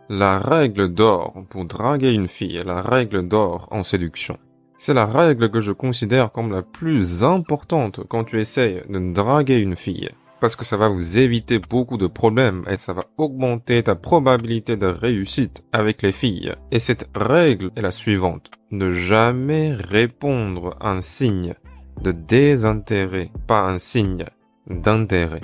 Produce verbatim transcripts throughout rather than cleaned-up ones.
La règle d'or pour draguer une fille, la règle d'or en séduction. C'est la règle que je considère comme la plus importante quand tu essayes de draguer une fille. Parce que ça va vous éviter beaucoup de problèmes et ça va augmenter ta probabilité de réussite avec les filles. Et cette règle est la suivante. Ne jamais répondre à un signe de désintérêt, pas un signe d'intérêt.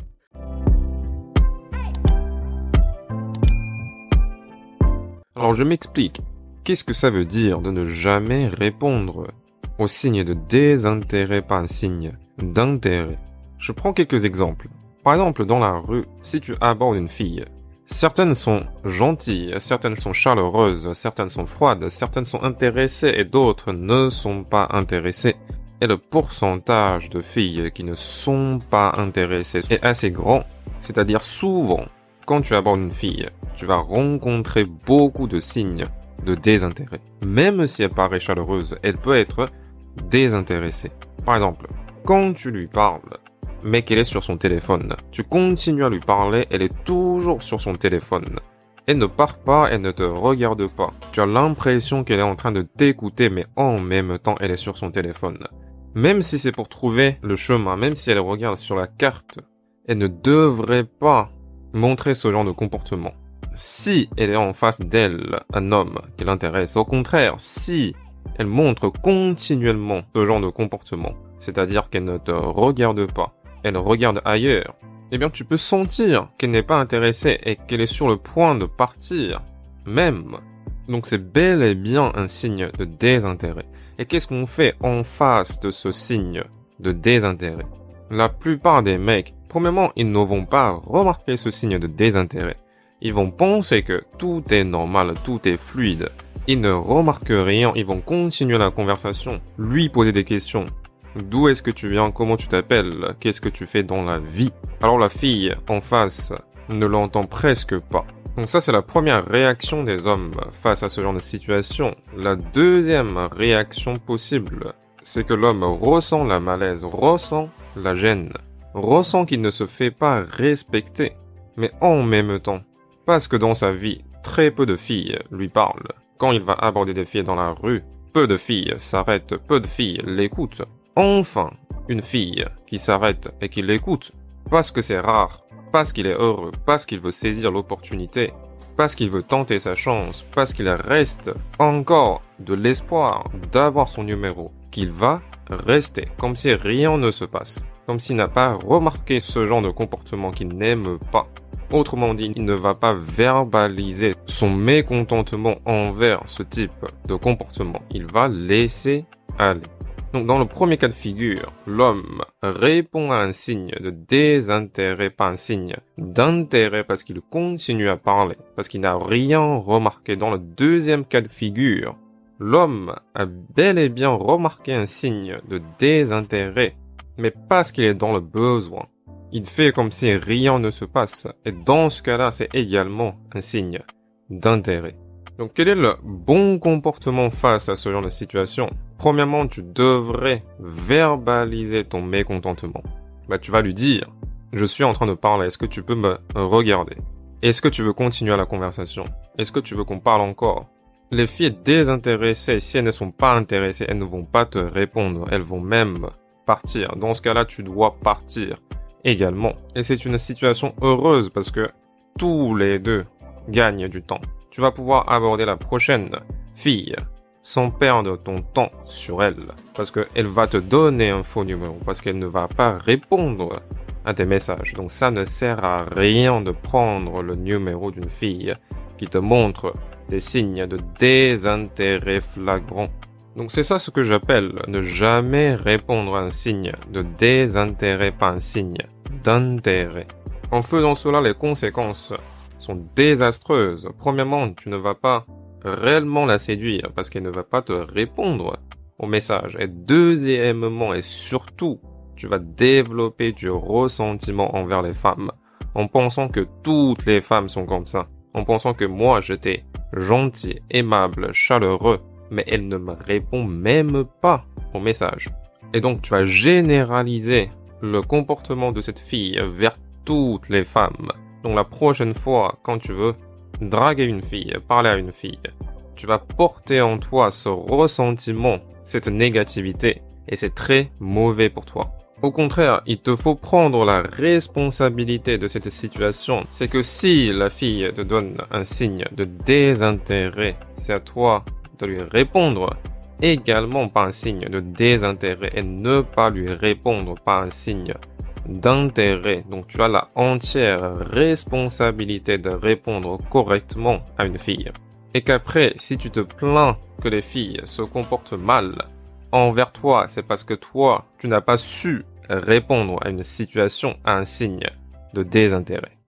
Alors je m'explique. Qu'est-ce que ça veut dire de ne jamais répondre au signe de désintérêt, pas un signe d'intérêt? Je prends quelques exemples. Par exemple, dans la rue, si tu abordes une fille, certaines sont gentilles, certaines sont chaleureuses, certaines sont froides, certaines sont intéressées et d'autres ne sont pas intéressées. Et le pourcentage de filles qui ne sont pas intéressées est assez grand, c'est-à-dire souvent, quand tu abordes une fille, tu vas rencontrer beaucoup de signes de désintérêt. Même si elle paraît chaleureuse, elle peut être désintéressée. Par exemple, quand tu lui parles, mais qu'elle est sur son téléphone, tu continues à lui parler, elle est toujours sur son téléphone. Elle ne part pas, elle ne te regarde pas. Tu as l'impression qu'elle est en train de t'écouter, mais en même temps, elle est sur son téléphone. Même si c'est pour trouver le chemin, même si elle regarde sur la carte, elle ne devrait pas montrer ce genre de comportement. Si elle est en face d'elle un homme qui l'intéresse, au contraire, si elle montre continuellement ce genre de comportement, c'est-à-dire qu'elle ne te regarde pas, elle regarde ailleurs, eh bien tu peux sentir qu'elle n'est pas intéressée et qu'elle est sur le point de partir, même. Donc c'est bel et bien un signe de désintérêt. Et qu'est-ce qu'on fait en face de ce signe de désintérêt? La plupart des mecs, premièrement, ils ne vont pas remarquer ce signe de désintérêt. Ils vont penser que tout est normal, tout est fluide. Ils ne remarquent rien, ils vont continuer la conversation, lui poser des questions. D'où est-ce que tu viens? Comment tu t'appelles? Qu'est-ce que tu fais dans la vie? Alors la fille en face ne l'entend presque pas. Donc ça, c'est la première réaction des hommes face à ce genre de situation. La deuxième réaction possible, c'est que l'homme ressent la malaise, ressent la gêne, ressent qu'il ne se fait pas respecter. Mais en même temps, parce que dans sa vie, très peu de filles lui parlent. Quand il va aborder des filles dans la rue, peu de filles s'arrêtent, peu de filles l'écoutent. Enfin, une fille qui s'arrête et qui l'écoute, parce que c'est rare, parce qu'il est heureux, parce qu'il veut saisir l'opportunité, parce qu'il veut tenter sa chance, parce qu'il reste encore de l'espoir d'avoir son numéro, qu'il va rester, comme si rien ne se passe, comme s'il n'a pas remarqué ce genre de comportement qu'il n'aime pas. Autrement dit, il ne va pas verbaliser son mécontentement envers ce type de comportement. Il va laisser aller. Donc, dans le premier cas de figure, l'homme répond à un signe de désintérêt, pas un signe d'intérêt parce qu'il continue à parler, parce qu'il n'a rien remarqué. Dans le deuxième cas de figure, l'homme a bel et bien remarqué un signe de désintérêt, mais parce qu'il est dans le besoin. Il fait comme si rien ne se passe, et dans ce cas-là, c'est également un signe d'intérêt. Donc, quel est le bon comportement face à ce genre de situation? Premièrement, tu devrais verbaliser ton mécontentement. Bah, tu vas lui dire, je suis en train de parler, est-ce que tu peux me regarder? Est-ce que tu veux continuer la conversation? Est-ce que tu veux qu'on parle encore? Les filles désintéressées, si elles ne sont pas intéressées, elles ne vont pas te répondre, elles vont même partir. Dans ce cas-là, tu dois partir également. Et c'est une situation heureuse parce que tous les deux gagnent du temps. Tu vas pouvoir aborder la prochaine fille sans perdre ton temps sur elle. Parce qu'elle va te donner un faux numéro. Parce qu'elle ne va pas répondre à tes messages. Donc ça ne sert à rien de prendre le numéro d'une fille qui te montre des signes de désintérêt flagrant. Donc c'est ça ce que j'appelle ne jamais répondre à un signe de désintérêt, pas un signe d'intérêt. En faisant cela, les conséquences sont désastreuses. Premièrement, tu ne vas pas réellement la séduire parce qu'elle ne va pas te répondre au message. Et deuxièmement et surtout, tu vas développer du ressentiment envers les femmes en pensant que toutes les femmes sont comme ça. En pensant que moi, j'étais gentil, aimable, chaleureux, mais elle ne me répond même pas au message. Et donc, tu vas généraliser le comportement de cette fille vers toutes les femmes. Donc, la prochaine fois, quand tu veux draguer une fille, parler à une fille, tu vas porter en toi ce ressentiment, cette négativité, et c'est très mauvais pour toi. Au contraire, il te faut prendre la responsabilité de cette situation. C'est que si la fille te donne un signe de désintérêt, c'est à toi de lui répondre également par un signe de désintérêt et ne pas lui répondre par un signe d'intérêt. Donc tu as la entière responsabilité de répondre correctement à une fille. Et qu'après, si tu te plains que les filles se comportent mal envers toi, c'est parce que toi, tu n'as pas su répondre à une situation, à un signe de désintérêt.